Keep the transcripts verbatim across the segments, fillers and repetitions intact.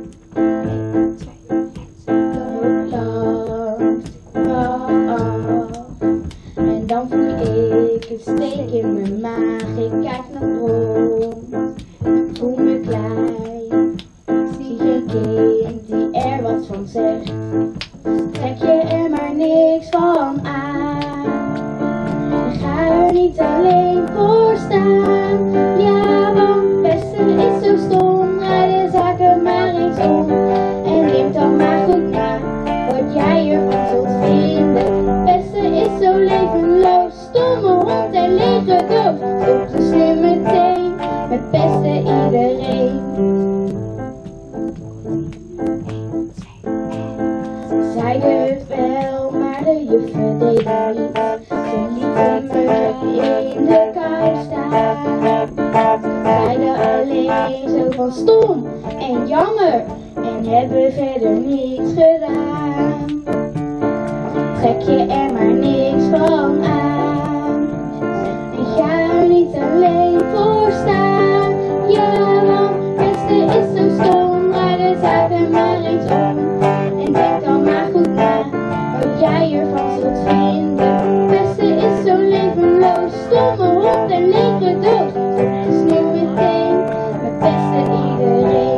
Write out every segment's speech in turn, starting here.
En dan voel ik een steek in mijn maag. Ik kijk naar rond, voel me klein. Zie geen kind die er wat van zegt. Trek je er maar niks van aan. En ga er niet alleen voor staan. Ja, want pesten is zo stom. Draai de zaken maar eens om. En denk dan maar goed na wat jij ervan zult vinden. Pesten is zo levenloos. Stomme hond en lege doos. Stop dus nu meteen met pesten iedereen. Zeiden het wel, maar de juffen deden niet. Ze lieten me in de kou staan. Zeiden alleen zo van stom en jammer. En hebben verder niets gedaan. Trek je er maar niks van aan. En ga er niet alleen voor staan. Ja, want pesten is zo stom. Draai de zaken maar eens om. En denk dan maar goed na wat jij ervan zult vinden. Pesten is zo levenloos. Stomme hond en lege doos. Stop dus nu meteen met pesten iedereen.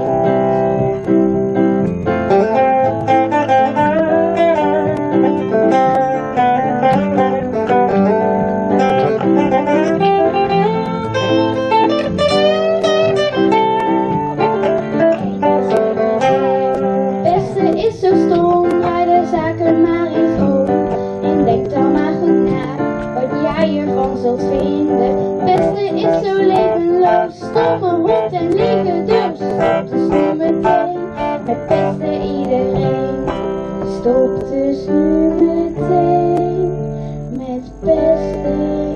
Pesten is zo stom, draai de zaken maar eens om. En denk dan maar goed na wat jij ervan zult vinden. Pesten is zo levenloos, stomme hond en lege doos. Stop dus nu meteen met pesten iedereen. Stop dus nu meteen met pesten.